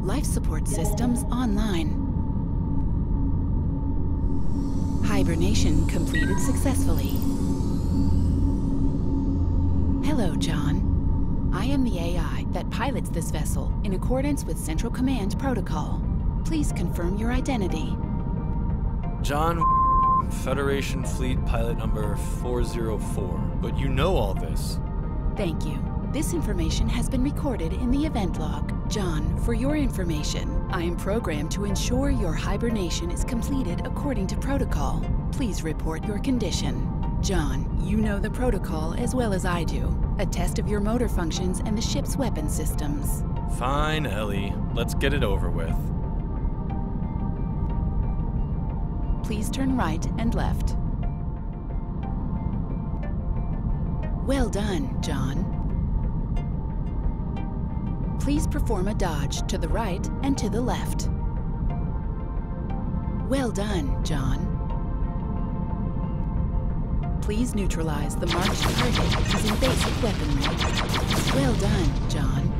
Life support systems online. Hibernation completed successfully. Hello, John. I am the AI that pilots this vessel in accordance with Central Command protocol. Please confirm your identity. John, Federation Fleet Pilot number 404. But you know all this. Thank you. This information has been recorded in the event log. John, for your information, I am programmed to ensure your hibernation is completed according to protocol. Please report your condition. John, you know the protocol as well as I do. A test of your motor functions and the ship's weapon systems. Fine, Ellie. Let's get it over with. Please turn right and left. Well done, John. Please perform a dodge to the right and to the left. Well done, John. Please neutralize the marked target using basic weaponry. Well done, John.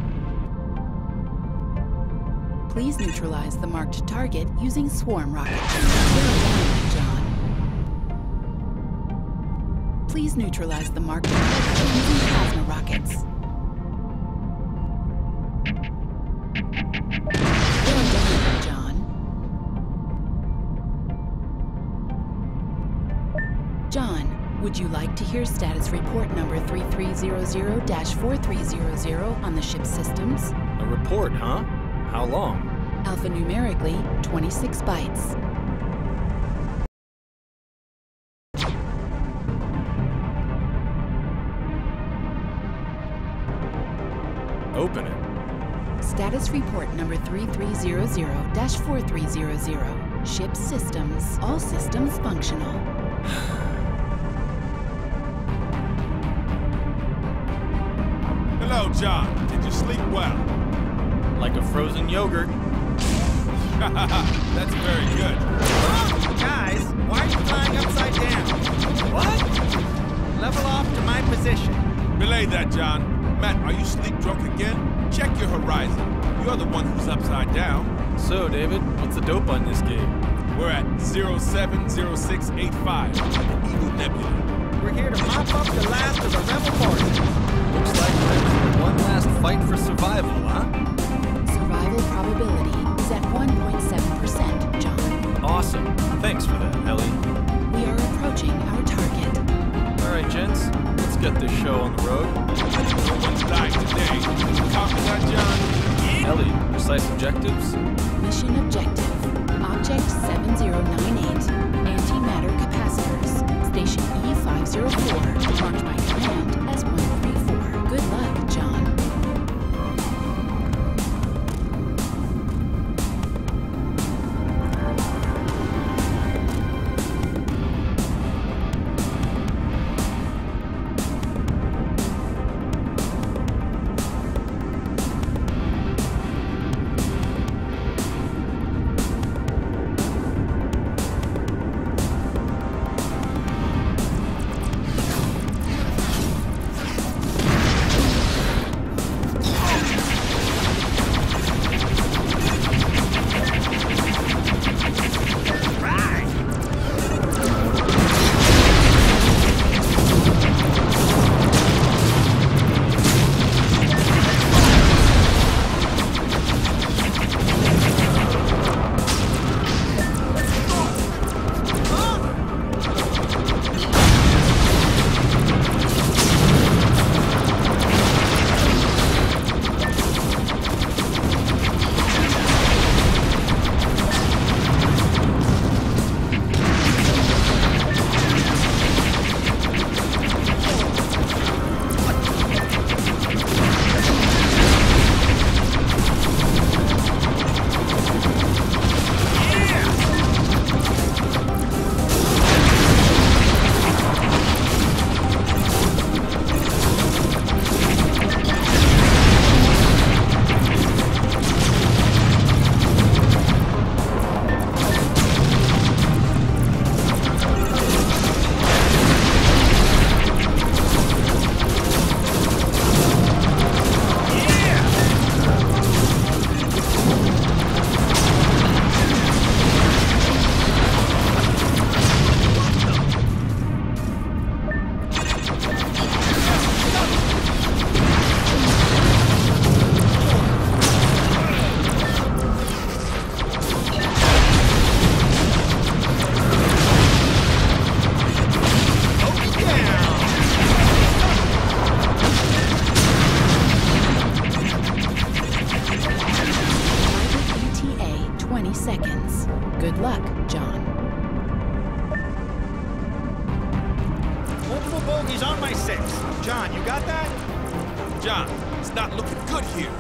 Please neutralize the marked target using swarm rockets. Well done, John. Please neutralize the marked target using plasma rockets. Well done, John. John, would you like to hear status report number 3300-4300 on the ship's systems? A report, huh? How long? Alphanumerically, 26 bytes. Open it. Status report number 3300-4300. Ship systems. All systems functional. Hello, John. Did you sleep well? Like a frozen yogurt. That's very good. Guys, why are you flying upside down? What? Level off to my position. Relay that, John. Matt, are you sleep drunk again? Check your horizon. You're the one who's upside down. So, David, what's the dope on this game? We're at 070685, Eagle Nebula. We're here to mop up the last of the rebel forces. Looks like there's one last fight for survival, huh? Survival probability is at 1.7%, John. Awesome. Thanks for that, Ellie. We are approaching our target. All right, gents. Let's get this show on the road. No one's died today. Copy that, John. Ellie, precise objectives? Mission objective. Object 7098. Antimatter capacitors. Station E504. Marked by command as 134. Good luck, John. on my 6. John, you got that? John, it's not looking good here.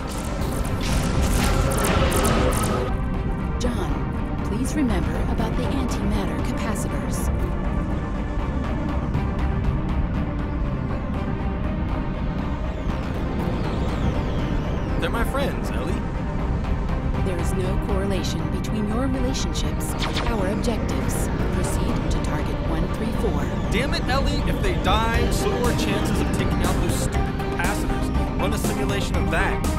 John, please remember about the antimatter capacitors. They're my friends, Ellie. There is no correlation between your relationships and our objectives. Proceed to target 134. Damn it, Ellie! If they die, so are our chances of taking out those stupid capacitors. Run a simulation of that.